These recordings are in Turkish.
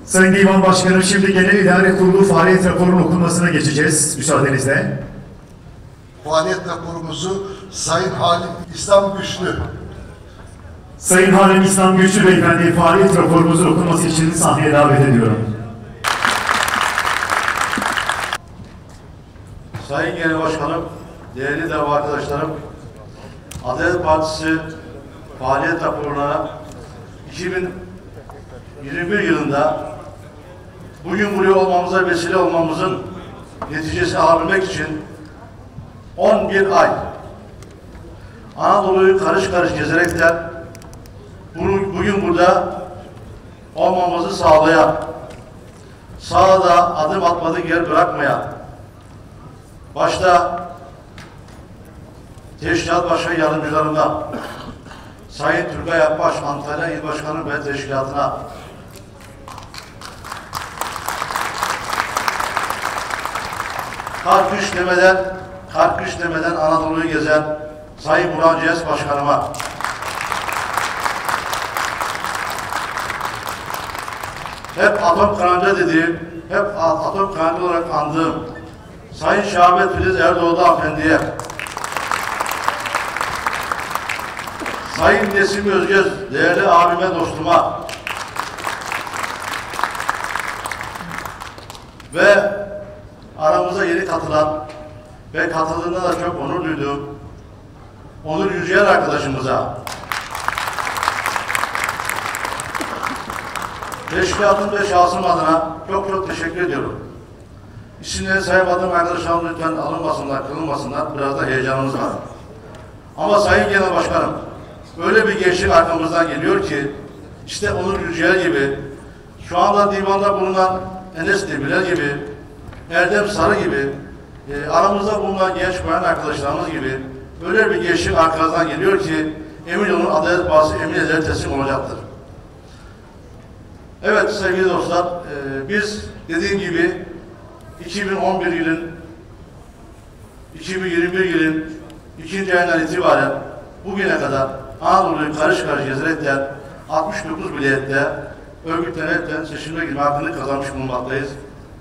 Sayın Divan Başkanım, şimdi Genel İdare Kurulu faaliyet raporunun okunmasına geçeceğiz müsaadenizle. Faaliyet raporumuzu Sayın Halim İslam Güçlü. Sayın Halim İslam Güçlü Beyefendi, faaliyet raporumuzun okunması için sahneye davet ediyorum. Sayın Genel Başkanım, değerli dava arkadaşlarım, Adalet Partisi faaliyet raporuna 2021 yılında bugün buraya olmamıza vesile olmamızın neticesini alabilmek için 11 ay Anadolu'yu karış karış gezerekten bugün burada olmamızı sağlayan, sahada adım atmadık yer bırakmayan, başta Teşkilat Başkan Yardımcılarından Sayın Turgay Akbaş, Antalya İl Başkanı ve Teşkilatı'na, kar kış demeden Anadolu'yu gezen Sayın Burhan Cez Başkanıma, hep atom kanca dediğim, hep atom kanca olarak andığım Sayın Şahmet Filiz Erdoğdu Efendi'ye, Sayın Nesim Özgöz, değerli abime, dostuma ve aramıza yeni katılan ve katıldığında da çok onur duyduğum Onur Yücel arkadaşımıza, teşkilatım ve şahsım adına çok teşekkür ediyorum. İsimleri saymadığım arkadaşlarım lütfen alınmasınlar, kırılmasınlar. Biraz da heyecanımız var. Ama Sayın Genel Başkanım, öyle bir gençlik arkamızdan geliyor ki, işte Onur Yücel gibi, şu anda divanda bulunan Enes Demirel gibi, Erdem Sarı gibi, aramızda bulunan genç bayan arkadaşlarımız gibi, öyle bir gençlik arkamızdan geliyor ki, emin olun Adalet Partisi emin eder teslim olacaktır. Evet sevgili dostlar, biz dediğim gibi 2021 yılın 2. ayından itibaren bugüne kadar Anadolu'yu karış karış gezerekten 69 vilayette örgütlenerekten seçilme gibi hakkını kazanmış bulunmaktayız.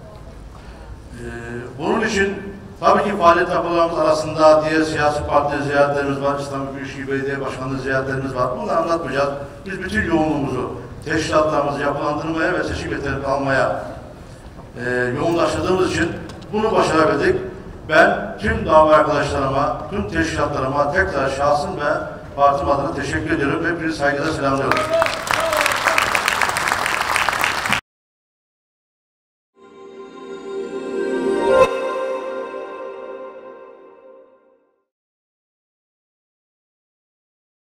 Bunun için tabii ki faaliyet raporlarımız arasında diğer siyasi parti ziyaretlerimiz var, İstanbul Büyükşehir Belediye Başkanlığı ziyaretlerimiz var. Bunları anlatmayacağız. Biz bütün yoğunluğumuzu teşkilatlarımızı yapılandırmaya ve seçim yeterli almaya yoğunlaştırdığımız için bunu başarabildik. Ben tüm dava arkadaşlarıma, tüm teşkilatlarıma tekrar şahsım ve partim adına teşekkür ediyorum. Hepinizi saygıyla selamlıyorum.